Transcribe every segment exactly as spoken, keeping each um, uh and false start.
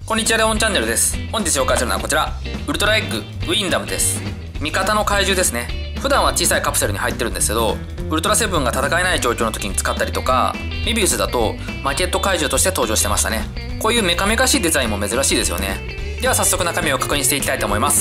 こんにちは、レオンチャンネルです。本日紹介するのはこちら、ウルトラエッグウィンダムです。味方の怪獣ですね。普段は小さいカプセルに入ってるんですけど、ウルトラセブンが戦えない状況の時に使ったりとか、メビウスだとマケット怪獣として登場してましたね。こういうメカメカしいデザインも珍しいですよね。では早速中身を確認していきたいと思います。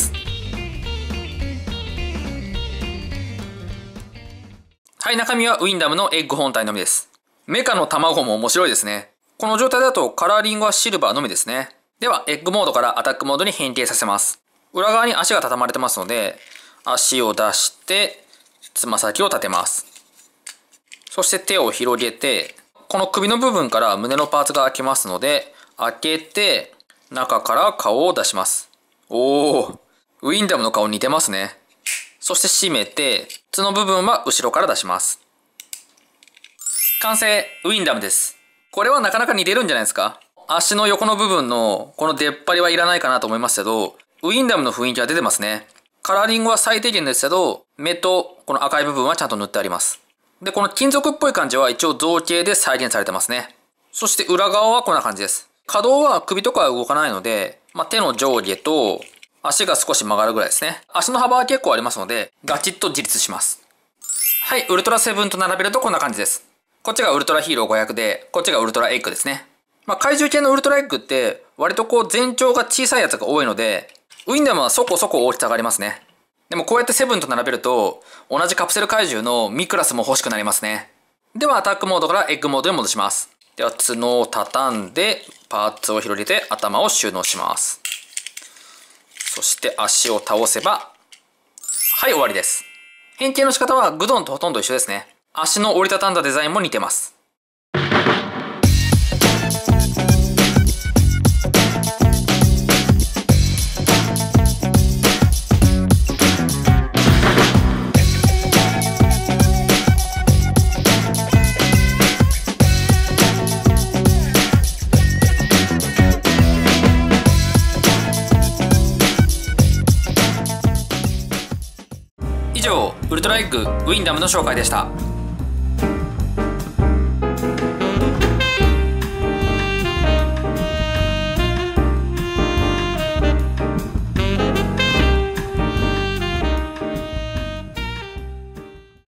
はい、中身はウィンダムのエッグ本体のみです。メカの卵も面白いですね。この状態だとカラーリングはシルバーのみですね。では、エッグモードからアタックモードに変形させます。裏側に足が畳まれてますので、足を出して、つま先を立てます。そして手を広げて、この首の部分から胸のパーツが開きますので、開けて、中から顔を出します。おー、ウィンダムの顔似てますね。そして閉めて、角の部分は後ろから出します。完成、ウィンダムです。これはなかなか似てるんじゃないですか？足の横の部分のこの出っ張りはいらないかなと思いますけど、ウィンダムの雰囲気は出てますね。カラーリングは最低限ですけど、目とこの赤い部分はちゃんと塗ってあります。で、この金属っぽい感じは一応造形で再現されてますね。そして裏側はこんな感じです。可動は首とかは動かないので、まあ、手の上下と足が少し曲がるぐらいですね。足の幅は結構ありますので、ガチッと自立します。はい、ウルトラセブンと並べるとこんな感じです。こっちがウルトラヒーローごひゃくで、こっちがウルトラエッグですね。まあ、怪獣系のウルトラエッグって割とこう全長が小さいやつが多いので、ウィンダムはそこそこ大きさがありますね。でもこうやってセブンと並べると、同じカプセル怪獣のミクラスも欲しくなりますね。ではアタックモードからエッグモードに戻します。では角を畳んで、パーツを広げて頭を収納します。そして足を倒せば、はい、終わりです。変形の仕方はグドンとほとんど一緒ですね。足の折りたたんだデザインも似てます。以上、ウルトラエッグウィンダムの紹介でした。